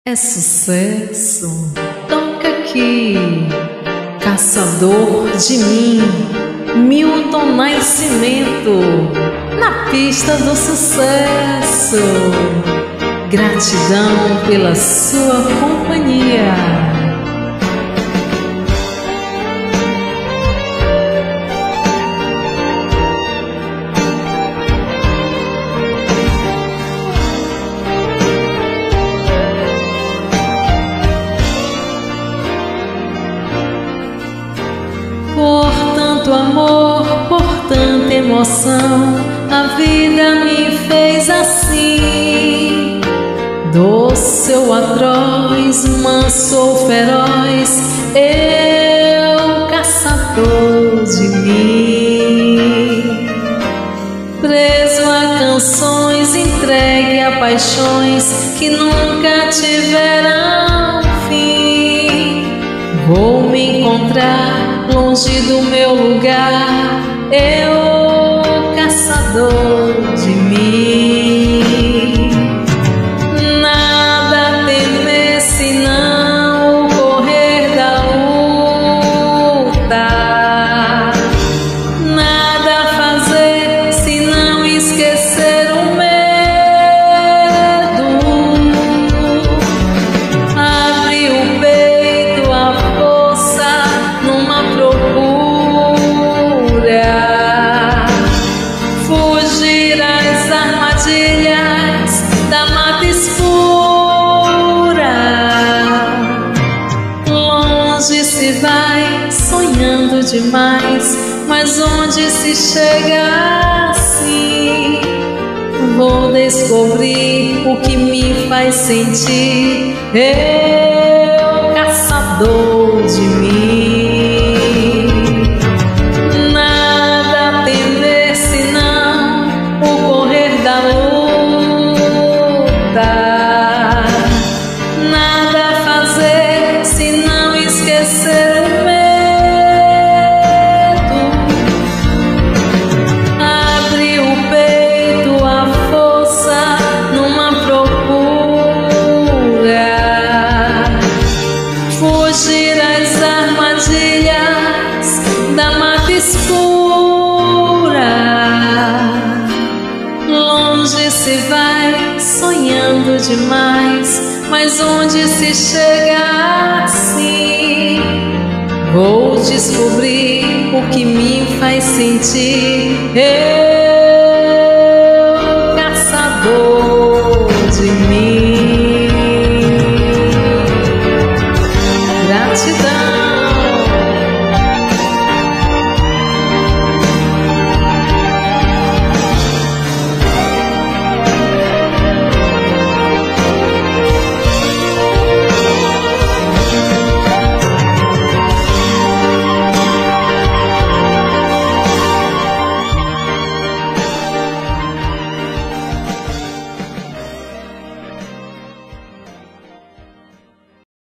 É sucesso, toca aqui, caçador de mim, Milton Nascimento, na pista do sucesso. Gratidão pela sua companhia. Por tanto amor, por tanta emoção, a vida me fez assim. Doce ou atroz, manso ou feroz, eu, caçador de mim. Preso a canções, entregue a paixões que nunca tiveram fim. Vou me encontrar longe do meu lugar, eu, caçador de mim. Nada temer senão o correr da luta, nada fazer senão esquecer o medo. Abre o peito, a força numa procura, fugir às armadilhas da mata escura. Longe se vai sonhando demais, mas onde se chega assim? Vou descobrir o que me faz sentir, eu, caçador de mim. Nada temer senão o correr da luta, nada fazer senão esquecer o medo. Abre o peito, a força numa procura, fugir às armadilhas da mata escura. Longe se vai sonhando demais, mas onde se chega assim? Vou descobrir o que me faz sentir.